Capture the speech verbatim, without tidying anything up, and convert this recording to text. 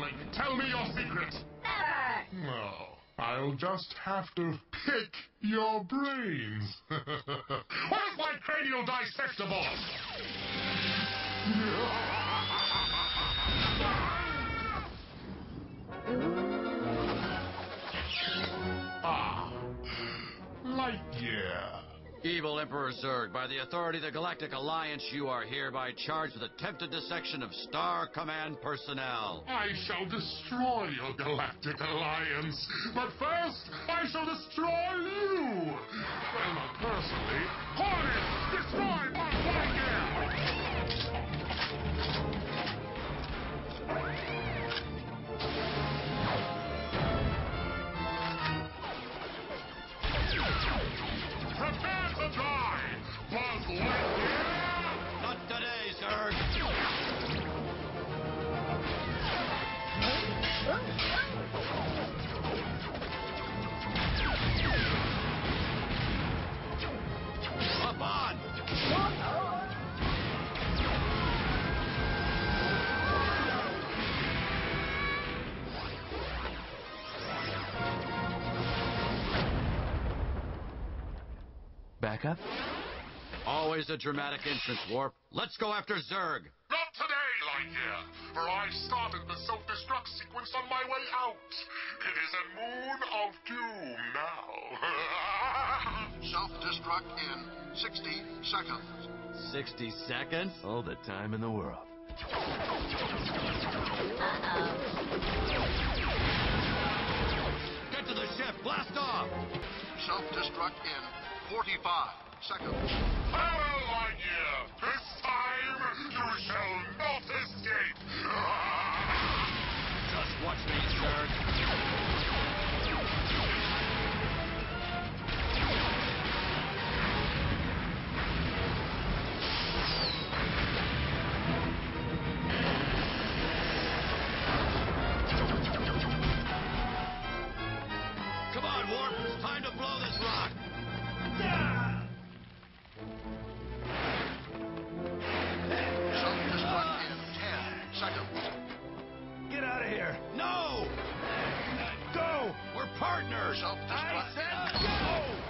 darling. Tell me your secret. Never! No. I'll just have to pick your brains. Where's my cranial dissectable? Ah, Lightyear. Evil Emperor Zurg, by the authority of the Galactic Alliance, you are hereby charged with attempted dissection of Star Command personnel. I shall destroy your Galactic Alliance, but first, I shall destroy you! Well, not personally. Hornet, destroy Bob Lightyear! Prepare to die, Buzz Lightyear! Not today, Zurg! Up on! Back up? Always a dramatic entrance, Warp. Let's go after Zurg. Not today, Lightyear, for I've started the self-destruct sequence on my way out. It is a moon of doom now. Self-destruct in sixty seconds. Sixty seconds? All the time in the world. Get to the ship! Blast off! Self-destruct in forty-five seconds. Farewell, Lightyear. This time, you shall not escape. Just watch me, Zurg. Come on, Warp. It's time to blow this rock. Self-destruct in ten seconds. Get out of here! No! Go! We're partners! Self-destruct I said in go!